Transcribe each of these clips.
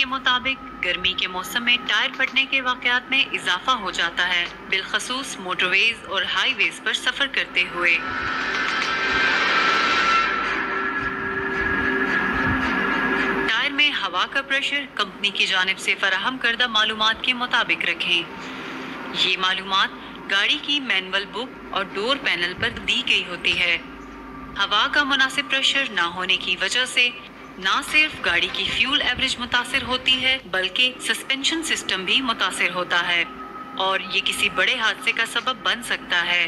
के मुताबिक गर्मी के मौसम में टायर फटने के वाकयात में इजाफा हो जाता है, बिलखसूस मोटरवेज और हाईवेज पर सफर करते हुए। टायर में हवा का प्रेशर कंपनी की जानिब से फराहम करदा मालूमात के मुताबिक रखें। ये मालूमात गाड़ी की मैनुअल बुक और डोर पैनल पर दी गई होती है। हवा का मुनासिब प्रेशर ना होने की वजह से ना सिर्फ गाड़ी की फ्यूल एवरेज मुतासिर होती है, बल्कि सस्पेंशन सिस्टम भी मुतासिर होता है और ये किसी बड़े हादसे का सबब बन सकता है।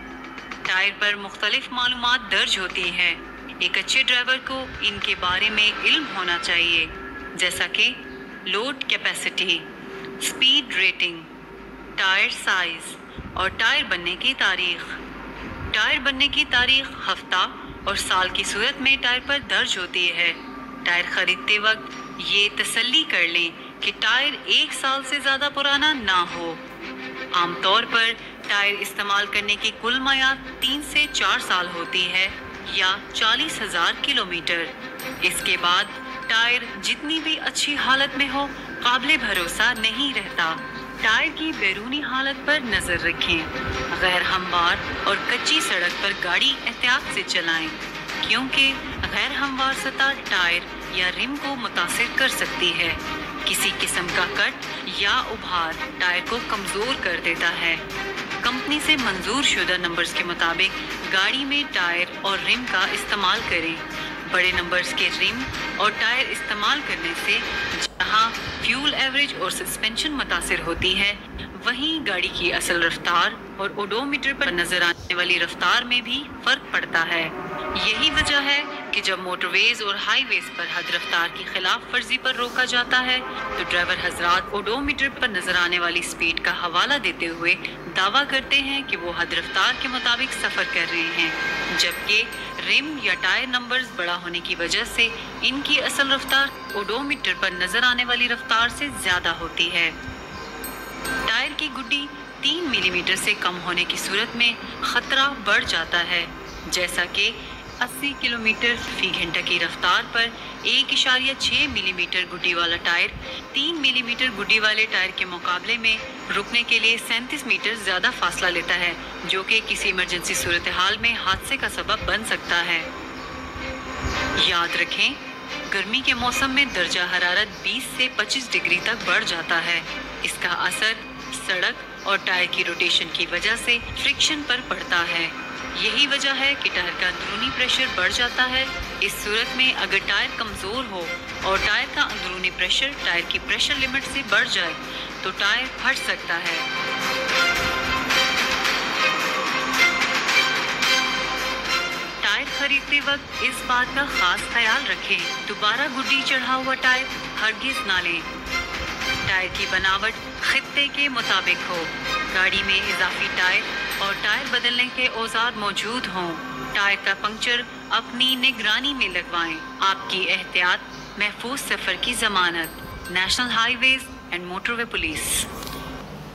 टायर पर मुख्तलिफ मालूमात दर्ज होती हैं। एक अच्छे ड्राइवर को इनके बारे में इल्म होना चाहिए, जैसा कि load capacity, speed rating, tyre size और टायर बनने की तारीख। टायर बनने की तारीख हफ्ता और साल की सूरत में टायर पर दर्ज होती है। टायर खरीदते वक्त ये तसल्ली कर लें कि टायर 1 साल से ज़्यादा पुराना ना हो। आमतौर पर टायर इस्तेमाल करने की कुल मयाद 3 से 4 साल होती है या 40,000 किलोमीटर। इसके बाद टायर जितनी भी अच्छी हालत में हो, काबिले भरोसा नहीं रहता। टायर की बैरूनी हालत पर नजर रखें। गैर हमवार और कच्ची सड़क पर गाड़ी एहतियात से चलाएं, क्योंकि गैर हमवार सतह टायर या रिम को मुतासिर कर सकती है। किसी किस्म का कट या उभार टायर को कमजोर कर देता है। कंपनी से मंजूर शुदा नंबर्स के मुताबिक गाड़ी में टायर और रिम का इस्तेमाल करें। बड़े नंबर्स के रिम और टायर इस्तेमाल करने से जहां फ्यूल एवरेज और सस्पेंशन मुतासिर होती है, वहीं गाड़ी की असल रफ्तार और ओडोमीटर पर नजर आने वाली रफ्तार में भी फर्क पड़ता है। यही वजह है कि जब मोटरवेज और हाईवेज पर हद रफ्तार की खिलाफ वर्जी पर रोका जाता है, तो ड्राइवर हजरात ओडोमीटर पर नजर आने वाली स्पीड का हवाला देते हुए दावा करते हैं कि वो हद रफ्तार के मुताबिक सफर कर रहे हैं, जबकि रिम या टायर नंबर्स बड़ा होने की वजह से इनकी असल रफ्तार ओडोमीटर पर नजर आने वाली रफ्तार से ज्यादा होती है। टायर की गुड्डी 3 मिलीमीटर से कम होने की सूरत में खतरा बढ़ जाता है, जैसा कि 80 किलोमीटर फी घंटा की रफ्तार पर 1.6 मिलीमीटर गुड्डी वाला टायर 3 मिलीमीटर गुड्डी वाले टायर के मुकाबले में रुकने के लिए 37 मीटर ज़्यादा फासला लेता है, जो कि किसी इमरजेंसी सूरत हाल में हादसे का सबब बन सकता है। याद रखें, गर्मी के मौसम में दर्जा हरारत 20 से 25 डिग्री तक बढ़ जाता है। इसका असर सड़क और टायर की रोटेशन की वजह से फ्रिक्शन पर पड़ता है। यही वजह है कि टायर का अंदरूनी प्रेशर बढ़ जाता है। इस सूरत में अगर टायर कमज़ोर हो और टायर का अंदरूनी प्रेशर टायर की प्रेशर लिमिट से बढ़ जाए, तो टायर फट सकता है। टायर खरीदते वक्त इस बात का खास ख्याल रखें, दोबारा गुड्डी चढ़ा हुआ टायर हरगिज़ ना लें। टायर की बनावट खित्ते के मुताबिक हो, गाड़ी में इजाफी टायर और टायर बदलने के औजार मौजूद हों। टायर का पंक्चर अपनी निगरानी में लगवाएं। आपकी एहतियात महफूज सफर की जमानत। National highways and motorway police.